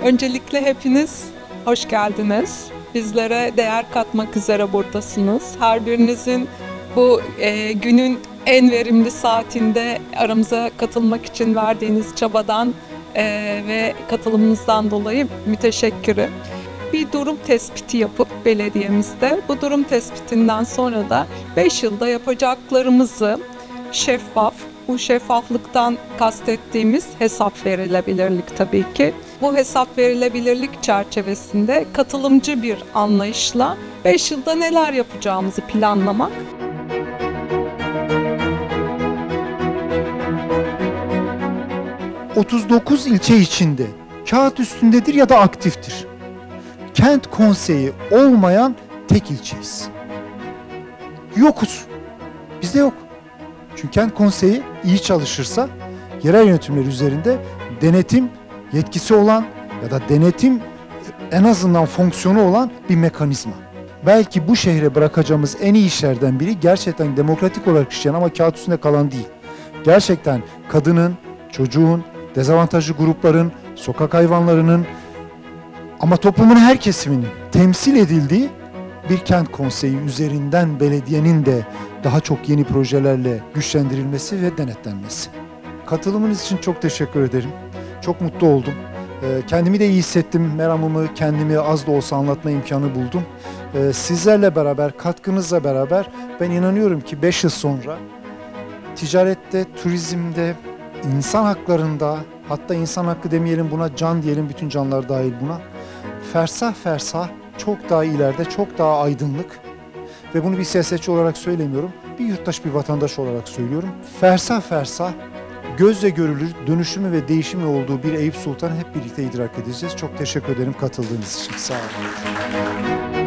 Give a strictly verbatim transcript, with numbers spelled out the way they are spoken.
Öncelikle hepiniz hoş geldiniz. Bizlere değer katmak üzere buradasınız. Her birinizin bu e, günün en verimli saatinde aramıza katılmak için verdiğiniz çabadan e, ve katılımınızdan dolayı müteşekkirim. Bir durum tespiti yapıp belediyemizde bu durum tespitinden sonra da beş yılda yapacaklarımızı şeffaf, bu şeffaflıktan kastettiğimiz hesap verilebilirlik tabii ki. Bu hesap verilebilirlik çerçevesinde katılımcı bir anlayışla beş yılda neler yapacağımızı planlamak. otuz dokuz ilçe içinde kağıt üstündedir ya da aktiftir. Kent konseyi olmayan tek ilçeyiz. Yokuz. Bizde yok. Çünkü kent konseyi iyi çalışırsa yerel yönetimler üzerinde denetim yetkisi olan ya da denetim en azından fonksiyonu olan bir mekanizma. Belki bu şehre bırakacağımız en iyi işlerden biri gerçekten demokratik olarak işleyen ama kağıt üstünde kalan değil. Gerçekten kadının, çocuğun, dezavantajlı grupların, sokak hayvanlarının ama toplumun her kesiminin temsil edildiği bir kent konseyi üzerinden belediyenin de daha çok yeni projelerle güçlendirilmesi ve denetlenmesi. Katılımınız için çok teşekkür ederim. Çok mutlu oldum. Kendimi de iyi hissettim. Meramımı, kendimi az da olsa anlatma imkanı buldum. Sizlerle beraber, katkınızla beraber ben inanıyorum ki beş yıl sonra ticarette, turizmde, insan haklarında, hatta insan hakkı demeyelim buna, can diyelim, bütün canlar dahil buna, fersah fersah çok daha ileride, çok daha aydınlık ve bunu bir siyasetçi olarak söylemiyorum, bir yurttaş, bir vatandaş olarak söylüyorum. Fersah fersah, gözle görülür dönüşümü ve değişimi olduğu bir Eyüp Sultan'ı hep birlikte idrak edeceğiz. Çok teşekkür ederim katıldığınız için. Sağ olun.